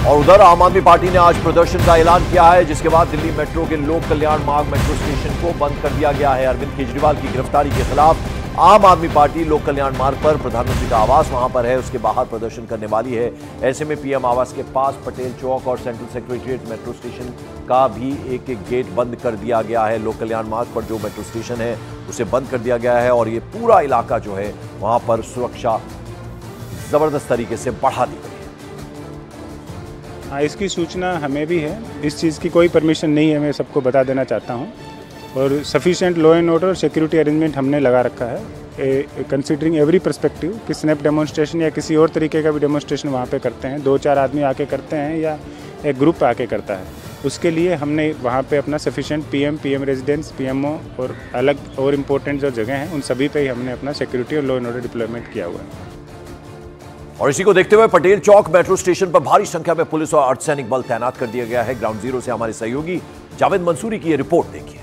और उधर आम आदमी पार्टी ने आज प्रदर्शन का ऐलान किया है, जिसके बाद दिल्ली मेट्रो के लोक कल्याण मार्ग मेट्रो स्टेशन को बंद कर दिया गया है। अरविंद केजरीवाल की गिरफ्तारी के खिलाफ आम आदमी पार्टी लोक कल्याण मार्ग पर, प्रधानमंत्री का आवास वहां पर है, उसके बाहर प्रदर्शन करने वाली है। ऐसे में पीएम आवास के पास पटेल चौक और सेंट्रल सेक्रेटरीट मेट्रो स्टेशन का भी एक एक गेट बंद कर दिया गया है। लोक कल्याण मार्ग पर जो मेट्रो स्टेशन है उसे बंद कर दिया गया है और ये पूरा इलाका जो है वहां पर सुरक्षा जबरदस्त तरीके से बढ़ा दी गई है। हाँ, इसकी सूचना हमें भी है। इस चीज़ की कोई परमिशन नहीं है, मैं सबको बता देना चाहता हूँ। और सफिशिएंट लॉ एंड ऑर्डर और सिक्योरिटी अरेंजमेंट हमने लगा रखा है, कंसीडरिंग एवरी पर्सपेक्टिव कि स्नैप डेमोन्स्ट्रेशन या किसी और तरीके का भी डेमोन्स्ट्रेशन वहाँ पे करते हैं, 2-4 आदमी आके करते हैं या एक ग्रुप आके करता है, उसके लिए हमने वहाँ पे अपना सफिशिएंट पीएम रेजिडेंस, पीएमओ और अलग और इम्पोर्टेंट जो जगह हैं उन सभी पे ही हमने अपना सिक्योरिटी और लॉ एंड ऑर्डर डिप्लॉयमेंट किया हुआ है। और इसी को देखते हुए पटेल चौक मेट्रो स्टेशन पर भारी संख्या में पुलिस और अर्धसैनिक बल तैनात कर दिया गया है। ग्राउंड जीरो से हमारे सहयोगी जावेद मंसूरी की यह रिपोर्ट देखिए।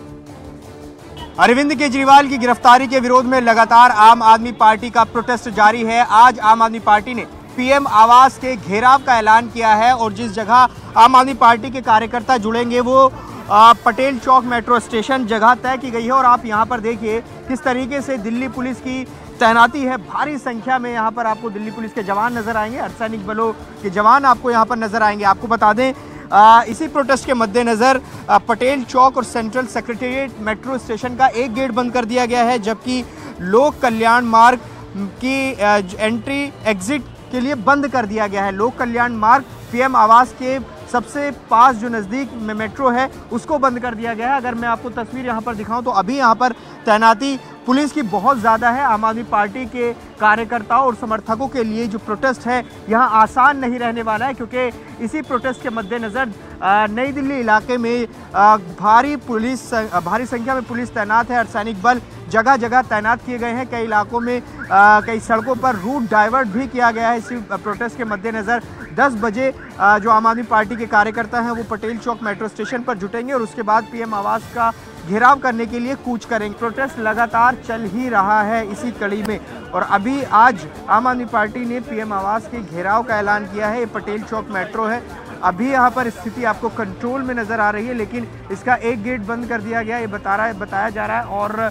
अरविंद केजरीवाल की गिरफ्तारी के विरोध में लगातार आम आदमी पार्टी का प्रोटेस्ट जारी है। आज आम आदमी पार्टी ने पीएम आवास के घेराव का ऐलान किया है और जिस जगह आम आदमी पार्टी के कार्यकर्ता जुड़ेंगे वो पटेल चौक मेट्रो स्टेशन जगह तय की गई है। और आप यहाँ पर देखिए किस तरीके से दिल्ली पुलिस की तैनाती है। भारी संख्या में यहाँ पर आपको दिल्ली पुलिस के जवान नजर आएंगे, अर्धसैनिक बलों के जवान आपको यहाँ पर नजर आएंगे। आपको बता दें इसी प्रोटेस्ट के मद्देनज़र पटेल चौक और सेंट्रल सेक्रेटेरिएट मेट्रो स्टेशन का एक गेट बंद कर दिया गया है, जबकि लोक कल्याण मार्ग की एंट्री एग्जिट के लिए बंद कर दिया गया है। लोक कल्याण मार्ग पीएम आवास के सबसे पास जो नज़दीक में मेट्रो है उसको बंद कर दिया गया है। अगर मैं आपको तस्वीर यहाँ पर दिखाऊं तो अभी यहाँ पर तैनाती पुलिस की बहुत ज़्यादा है। आम आदमी पार्टी के कार्यकर्ताओं और समर्थकों के लिए जो प्रोटेस्ट है यहाँ आसान नहीं रहने वाला है, क्योंकि इसी प्रोटेस्ट के मद्देनज़र नई दिल्ली इलाके में भारी संख्या में पुलिस तैनात है। अर्धसैनिक बल जगह जगह तैनात किए गए हैं। कई इलाकों में कई सड़कों पर रूट डाइवर्ट भी किया गया है। इसी प्रोटेस्ट के मद्देनज़र 10 बजे जो आम आदमी पार्टी के कार्यकर्ता हैं वो पटेल चौक मेट्रो स्टेशन पर जुटेंगे और उसके बाद पीएम आवास का घेराव करने के लिए कूच करेंगे। प्रोटेस्ट लगातार चल ही रहा है इसी कड़ी में और अभी आज आम आदमी पार्टी ने पीएम आवास के घेराव का ऐलान किया है। ये पटेल चौक मेट्रो है, अभी यहाँ पर स्थिति आपको कंट्रोल में नज़र आ रही है, लेकिन इसका एक गेट बंद कर दिया गया, ये बताया जा रहा है। और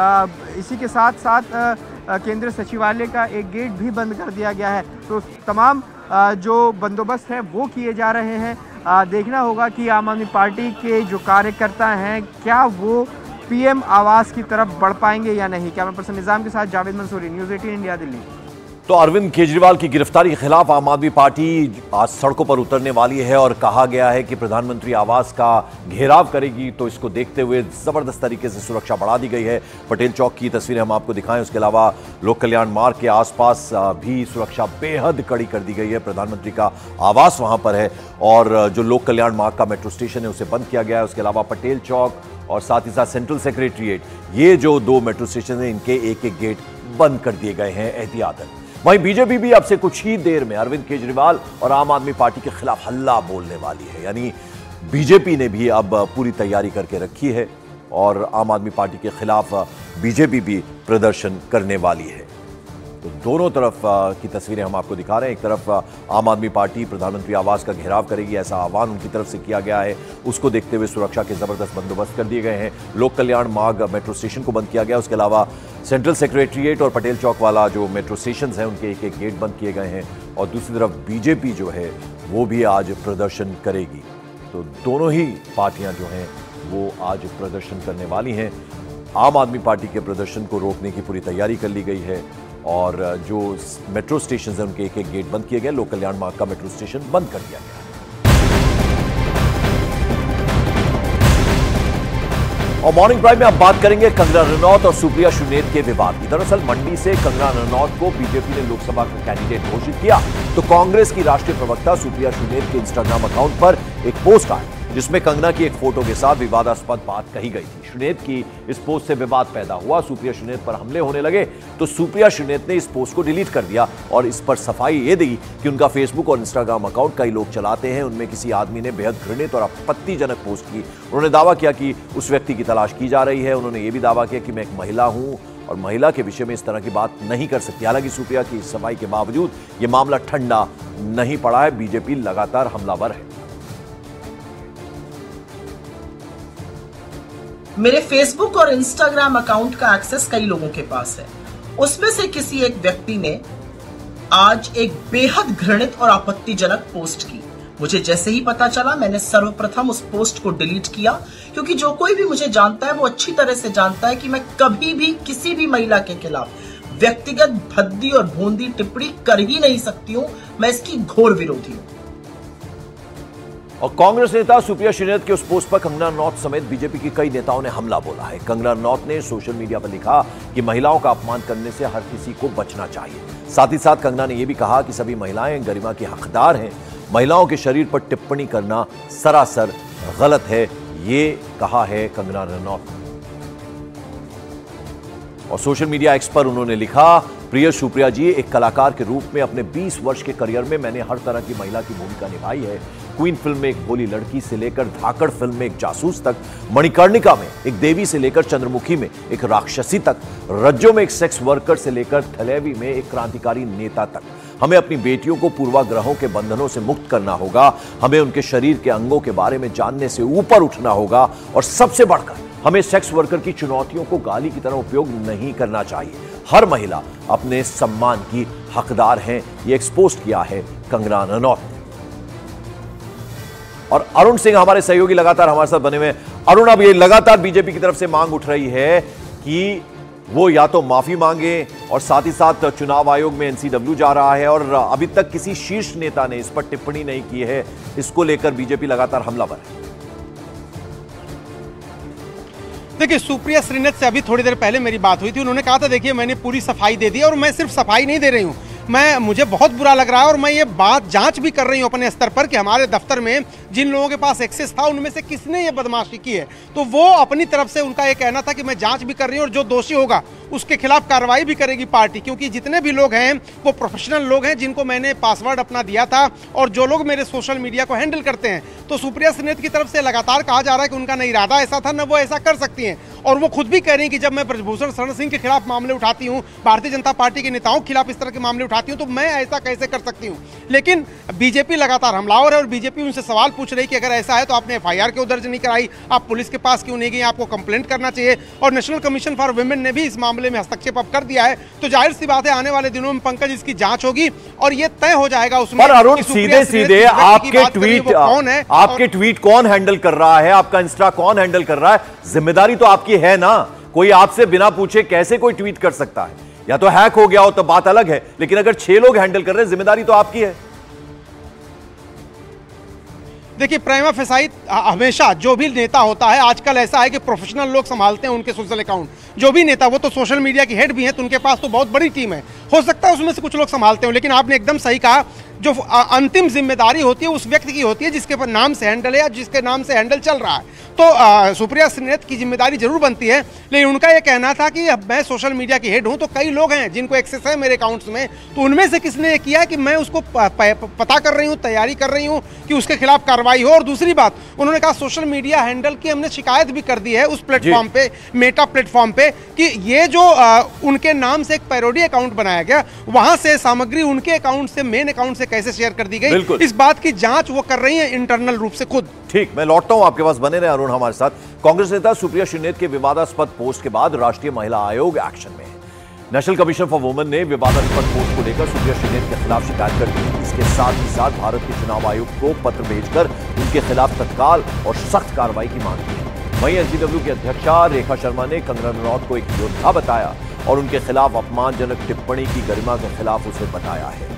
इसी के साथ साथ केंद्रीय सचिवालय का एक गेट भी बंद कर दिया गया है। तो तमाम जो बंदोबस्त है वो किए जा रहे हैं। देखना होगा कि आम आदमी पार्टी के जो कार्यकर्ता हैं क्या वो पीएम आवास की तरफ बढ़ पाएंगे या नहीं। कैमरा पर्सन निजाम के साथ जावेद मंसूरी, न्यूज़ 18 इंडिया, दिल्ली। तो अरविंद केजरीवाल की गिरफ्तारी के खिलाफ आम आदमी पार्टी आज सड़कों पर उतरने वाली है और कहा गया है कि प्रधानमंत्री आवास का घेराव करेगी। तो इसको देखते हुए जबरदस्त तरीके से सुरक्षा बढ़ा दी गई है। पटेल चौक की तस्वीरें हम आपको दिखाएं, उसके अलावा लोक कल्याण मार्ग के आसपास भी सुरक्षा बेहद कड़ी कर दी गई है। प्रधानमंत्री का आवास वहां पर है और जो लोक कल्याण मार्ग का मेट्रो स्टेशन है उसे बंद किया गया है। उसके अलावा पटेल चौक और साथ ही साथ सेंट्रल सेक्रेटरीट, ये जो 2 मेट्रो स्टेशन है इनके एक एक गेट बंद कर दिए गए हैं एहतियातन। वहीं बीजेपी भी अब से कुछ ही देर में अरविंद केजरीवाल और आम आदमी पार्टी के खिलाफ हल्ला बोलने वाली है। यानी बीजेपी ने भी अब पूरी तैयारी करके रखी है और आम आदमी पार्टी के खिलाफ बीजेपी भी प्रदर्शन करने वाली है। तो दोनों तरफ की तस्वीरें हम आपको दिखा रहे हैं। एक तरफ आम आदमी पार्टी प्रधानमंत्री आवास का घेराव करेगी, ऐसा आह्वान उनकी तरफ से किया गया है। उसको देखते हुए सुरक्षा के जबरदस्त बंदोबस्त कर दिए गए हैं। लोक कल्याण मार्ग मेट्रो स्टेशन को बंद किया गया। उसके अलावा सेंट्रल सेक्रेटरीट और पटेल चौक वाला जो मेट्रो स्टेशन हैं उनके एक एक गेट बंद किए गए हैं। और दूसरी तरफ बीजेपी जो है वो भी आज प्रदर्शन करेगी। तो दोनों ही पार्टियां जो हैं वो आज प्रदर्शन करने वाली हैं। आम आदमी पार्टी के प्रदर्शन को रोकने की पूरी तैयारी कर ली गई है और जो मेट्रो स्टेशन हैं उनके एक एक गेट बंद किए गए। लोक कल्याण मार्ग का मेट्रो स्टेशन बंद कर दिया गया। और मॉर्निंग प्राइम में अब बात करेंगे कंगना रनौत और सुप्रिया सुनेत के विवाद की। दरअसल मंडी से कंगना रनौत को बीजेपी ने लोकसभा का कैंडिडेट घोषित किया तो कांग्रेस की राष्ट्रीय प्रवक्ता सुप्रिया सुनेत के इंस्टाग्राम अकाउंट पर एक पोस्ट आई जिसमें कंगना की एक फोटो के साथ विवादास्पद बात कही गई थी। सुनेत की इस पोस्ट से विवाद पैदा हुआ, सुप्रिया सुनेत पर हमले होने लगे तो सुप्रिया सुनेत ने इस पोस्ट को डिलीट कर दिया और इस पर सफाई ये दी कि उनका फेसबुक और इंस्टाग्राम अकाउंट कई लोग चलाते हैं, उनमें किसी आदमी ने बेहद घृणित और आपत्तिजनक पोस्ट की। उन्होंने दावा किया कि उस व्यक्ति की तलाश की जा रही है। उन्होंने ये भी दावा किया कि मैं एक महिला हूं और महिला के विषय में इस तरह की बात नहीं कर सकती। हालांकि सुप्रिया की सफाई के बावजूद यह मामला ठंडा नहीं पड़ा है। बीजेपी लगातार हमलावर है। मेरे फेसबुक और इंस्टाग्राम अकाउंट का एक्सेस कई लोगों के पास है। उसमें से किसी एक व्यक्ति ने आज एक बेहद घृणित और आपत्तिजनक पोस्ट की। मुझे जैसे ही पता चला मैंने सर्वप्रथम उस पोस्ट को डिलीट किया, क्योंकि जो कोई भी मुझे जानता है वो अच्छी तरह से जानता है कि मैं कभी भी किसी भी महिला के खिलाफ व्यक्तिगत भद्दी और भोंदी टिप्पणी कर ही नहीं सकती हूं। मैं इसकी घोर विरोधी हूं। और कांग्रेस नेता सुप्रिया श्रीनाथ के उस पोस्ट पर कंगना रनौत समेत बीजेपी के कई नेताओं ने हमला बोला है। कंगना रनौत ने सोशल मीडिया पर लिखा कि महिलाओं का अपमान करने से हर किसी को बचना चाहिए। साथ ही साथ कंगना ने यह भी कहा कि सभी महिलाएं गरिमा की हकदार हैं। महिलाओं के शरीर पर टिप्पणी करना सरासर गलत है, ये कहा है कंगना रनौत। और सोशल मीडिया एक्स पर उन्होंने लिखा, प्रिय सुप्रिया जी, एक कलाकार के रूप में अपने 20 वर्ष के करियर में मैंने हर तरह की महिला की भूमिका निभाई है। क्वीन फिल्म में एक भोली लड़की से लेकर धाकड़ फिल्म में एक जासूस तक, मणिकर्णिका में एक देवी से लेकर चंद्रमुखी में एक राक्षसी तक, रज्जो में एक सेक्स वर्कर से लेकर थलेवी में एक क्रांतिकारी नेता तक। हमें अपनी बेटियों को पूर्वाग्रहों के बंधनों से मुक्त करना होगा। हमें उनके शरीर के अंगों के बारे में जानने से ऊपर उठना होगा और सबसे बढ़कर हमें सेक्स वर्कर की चुनौतियों को गाली की तरह उपयोग नहीं करना चाहिए। हर महिला अपने सम्मान की हकदार है, ये एक्सपोज किया है कंगना रनौत ने। और अरुण सिंह हमारे सहयोगी लगातार हमारे साथ बने हुए। अरुण, अब ये लगातार बीजेपी की तरफ से मांग उठ रही है कि वो या तो माफी मांगे और साथ ही साथ चुनाव आयोग में एनसीडब्ल्यू जा रहा है और अभी तक किसी शीर्ष नेता ने इस पर टिप्पणी नहीं की है। इसको लेकर बीजेपी लगातार हमलावर है। देखिए, सुप्रिया श्रीनाथ से अभी थोड़ी देर पहले मेरी बात हुई थी। उन्होंने कहा था देखिए मैंने पूरी सफाई दे दी, और मैं सिर्फ सफाई नहीं दे रही हूँ, मुझे बहुत बुरा लग रहा है और मैं ये बात जांच भी कर रही हूँ अपने स्तर पर कि हमारे दफ्तर में जिन लोगों के पास एक्सेस था उनमें से किसने ये बदमाशी की है। तो वो अपनी तरफ से उनका ये कहना था कि मैं जांच भी कर रही हूँ और जो दोषी होगा उसके खिलाफ कार्रवाई भी करेगी पार्टी, क्योंकि जितने भी लोग हैं वो प्रोफेशनल लोग हैं जिनको मैंने पासवर्ड अपना दिया था और जो लोग मेरे सोशल मीडिया को हैंडल करते हैं। तो सुप्रिया श्रीनाथ की तरफ से लगातार कहा जा रहा है कि उनका न इरादा ऐसा था, न वो ऐसा कर सकती हैं। और वो खुद भी कह रही हैं कि जब मैं ब्रजभूषण शरण सिंह के खिलाफ मामले उठाती हूँ, भारतीय जनता पार्टी के नेताओं के खिलाफ इस तरह के मामले उठाती हूँ, तो मैं ऐसा कैसे कर सकती हूँ। लेकिन बीजेपी लगातार हमलावर है और बीजेपी उनसे सवाल पूछ रही कि अगर ऐसा है तो आपने एफआईआर क्यों दर्ज नहीं कराई, आप पुलिस के पास क्यों नहीं गई, आपको कंप्लेंट करना चाहिए। और नेशनल कमीशन फॉर वुमेन ने भी इस मामले में हस्तक्षेप कर दिया है। तो जाहिर सी बात है आने वाले दिनों में पंकज इसकी जांच होगी और ये तय हो जाएगा उसमें। पर अरुण, सीधे सीधे आपके ट्वीट कौन हैंडल कर रहा है, आपका इंस्टा कौन हैंडल कर रहा है, जिम्मेदारी तो आपकी है ना। कोई आपसे बिना पूछे कैसे कोई ट्वीट कर सकता है? या तो हैक हो गया हो तो बात अलग है, लेकिन अगर 6 लोग हैंडल कर रहे हैं, जिम्मेदारी तो आपकी है। देखिए, प्रेमा फेसाई हमेशा जो भी नेता होता है, आजकल ऐसा है कि प्रोफेशनल लोग संभालते हैं उनके सोशल अकाउंट। जो भी नेता, वो तो सोशल मीडिया की हेड भी हैं, तो उनके पास तो बहुत बड़ी टीम है। हो सकता है उसमें से कुछ लोग संभालते हो, लेकिन आपने एकदम सही कहा, जो अंतिम जिम्मेदारी होती है उस व्यक्ति की होती है जिसके नाम से हैंडल है या जिसके नाम से हैंडल चल रहा है। तो सुप्रिया श्रीनाथ की जिम्मेदारी जरूर बनती है, लेकिन उनका यह कहना था कि मैं सोशल मीडिया की हेड हूं, तो कई लोग हैं जिनको एक्सेस है मेरे अकाउंट्स में, तो उनमें से किसने ये किया कि मैं उसको पता कर रही हूँ, तैयारी कर रही हूँ कि उसके खिलाफ कार्रवाई हो। और दूसरी बात, उन्होंने कहा सोशल मीडिया हैंडल की हमने शिकायत भी कर दी है उस प्लेटफॉर्म पे, मेटा प्लेटफॉर्म पे, कि ये जो उनके नाम से एक पैरोडी अकाउंट बनाया गया, वहां से सामग्री उनके अकाउंट से मेन अकाउंट से कैसे शेयर कर दी गई, इस बात की जांच वो कर रही है इंटरनल रूप से खुद। ठीक, मैं लौटता हूं आपके पास, बने रहे अरुण हमारे साथ। कांग्रेस नेता सुप्रिया श्रीनाथ के विवादास्पद पोस्ट के बाद राष्ट्रीय महिला आयोग एक्शन में है। नेशनल कमीशन फॉर वुमेन ने विवादास्पद पोस्ट को लेकर सुप्रिया श्रीनाथ के खिलाफ शिकायत कर दी। इसके साथ ही साथ भारत के चुनाव आयोग को पत्र भेजकर उनके खिलाफ तत्काल और सख्त कार्रवाई की मांग की है। वहीं एनसीडब्ल्यू की अध्यक्षा रेखा शर्मा ने कंगना रनौत को एक योद्धा बताया और उनके खिलाफ अपमानजनक टिप्पणी की गरिमा के खिलाफ उसे बताया है।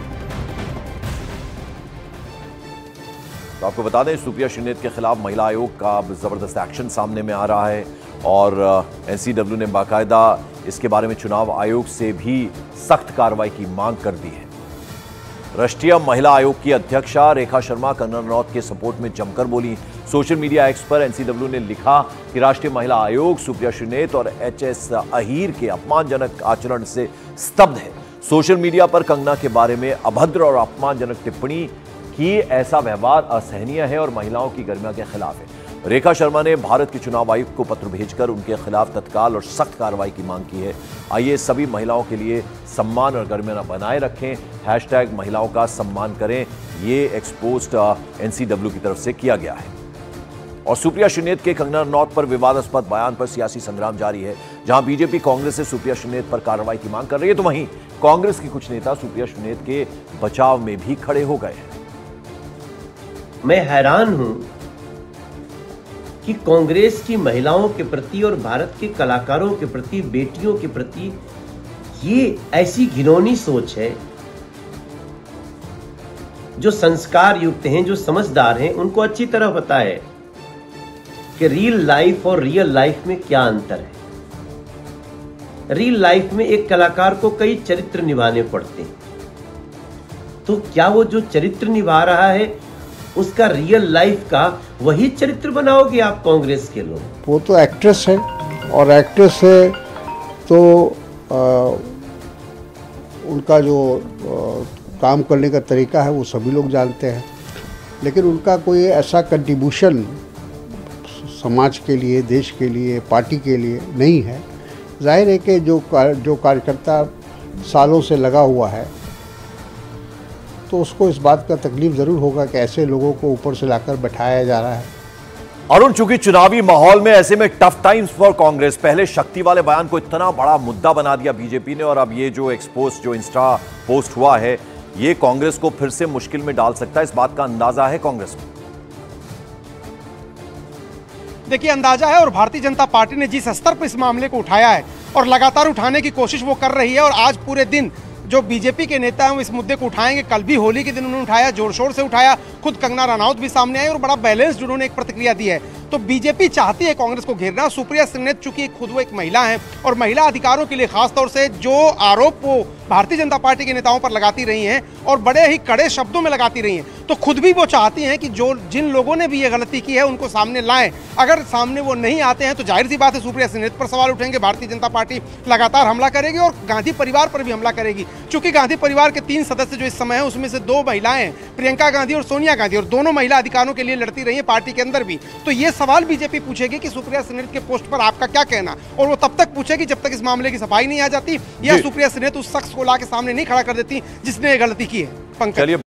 तो आपको बता दें, सुप्रिया श्रीनाथ के खिलाफ महिला आयोग का जबरदस्त एक्शन सामने में आ रहा है और एनसीडब्ल्यू ने बाकायदा इसके बारे में चुनाव आयोग से भी सख्त कार्रवाई की मांग कर दी है। राष्ट्रीय महिला आयोग की अध्यक्षा रेखा शर्मा कंगना रनौत के सपोर्ट में जमकर बोली। सोशल मीडिया एक्स पर एनसीडब्ल्यू ने लिखा कि राष्ट्रीय महिला आयोग सुप्रिया श्रीनाथ और एचएस अहीर के अपमानजनक आचरण से स्तब्ध है। सोशल मीडिया पर कंगना के बारे में अभद्र और अपमानजनक टिप्पणी की, ऐसा व्यवहार असहनीय है और महिलाओं की गरिमा के खिलाफ है। रेखा शर्मा ने भारत के चुनाव आयुक्त को पत्र भेजकर उनके खिलाफ तत्काल और सख्त कार्रवाई की मांग की है। आइए सभी महिलाओं के लिए सम्मान और गरिमा बनाए रखें, हैशटैग महिलाओं का सम्मान करें, ये एक्सपोस्ट एनसीडब्ल्यू की तरफ से किया गया है। और सुप्रिया श्रीनेत के कंगना रनौत पर विवादास्पद बयान पर सियासी संग्राम जारी है। जहां बीजेपी कांग्रेस से सुप्रिया श्रीनेत पर कार्रवाई की मांग कर रही है, तो वहीं कांग्रेस के कुछ नेता सुप्रिया श्रीनेत के बचाव में भी खड़े हो गए हैं। मैं हैरान हूं कि कांग्रेस की महिलाओं के प्रति और भारत के कलाकारों के प्रति, बेटियों के प्रति ये ऐसी घिनौनी सोच है। जो संस्कार युक्त हैं, जो समझदार हैं, उनको अच्छी तरह पता है कि रियल लाइफ और रियल लाइफ में क्या अंतर है। रियल लाइफ में एक कलाकार को कई चरित्र निभाने पड़ते हैं, तो क्या वो जो चरित्र निभा रहा है उसका रियल लाइफ का वही चरित्र बनाओगे आप कांग्रेस के लोग? वो तो एक्ट्रेस है, और एक्ट्रेस है तो उनका जो काम करने का तरीका है वो सभी लोग जानते हैं, लेकिन उनका कोई ऐसा कंट्रीब्यूशन समाज के लिए, देश के लिए, पार्टी के लिए नहीं है। जाहिर है कि जो कार्यकर्ता सालों से लगा हुआ है तो उसको इस बात का तकलीफ ज़रूर होगा कि ऐसे लोगों को ऊपर से लाकर बैठाया जा रहा है। अरुण, चूंकि चुनावी माहौल में ऐसे में टफ टाइम्स फॉर कांग्रेस, पहले शक्ति वाले बयान को इतना बड़ा मुद्दा बना दिया बीजेपी ने, और अब ये जो एक्सपोज, जो इंस्टा पोस्ट हुआ है, ये कांग्रेस को फिर से मुश्किल में डाल सकता है। इस बात का अंदाजा है कांग्रेस को? देखिए, अंदाजा है, और भारतीय जनता पार्टी ने जिस स्तर पर इस मामले को उठाया है और लगातार उठाने की कोशिश वो कर रही है, और आज पूरे दिन जो बीजेपी के नेता हैं वो इस मुद्दे को उठाएंगे। कल भी होली के दिन उन्होंने उठाया, जोर शोर से उठाया, खुद कंगना रनौत भी सामने आई और बड़ा बैलेंस्ड उन्होंने एक प्रतिक्रिया दी है। तो बीजेपी चाहती है कांग्रेस को घेरना। सुप्रिया श्रीनेत चूंकि खुद वो एक महिला है और महिला अधिकारों के लिए खासतौर से जो आरोप वो भारतीय जनता पार्टी के नेताओं पर लगाती रही हैं और बड़े ही कड़े शब्दों में लगाती रही हैं, तो खुद भी वो चाहती हैं कि जो जिन लोगों ने भी ये गलती की है उनको सामने लाएं। अगर सामने वो नहीं आते हैं तो जाहिर सी बात है सुप्रिया श्रीनेत पर सवाल उठेंगे, भारतीय जनता पार्टी लगातार हमला करेगी और गांधी परिवार पर भी हमला करेगी। चूंकि गांधी परिवार के 3 सदस्य जो इस समय हैं उसमें से 2 महिलाएं हैं, प्रियंका गांधी और सोनिया गांधी, और दोनों महिला अधिकारों के लिए लड़ती रही है पार्टी के अंदर भी। तो ये सवाल बीजेपी पूछेगी कि सुप्रिया श्रीनेत के पोस्ट पर आपका क्या कहना, और वो तब तक पूछेगी जब तक इस मामले की सफाई नहीं आ जाती या सुप्रिया श्रीनेत उस शख्स को ला के सामने नहीं खड़ा कर देती जिसने ये गलती की है। पंकज।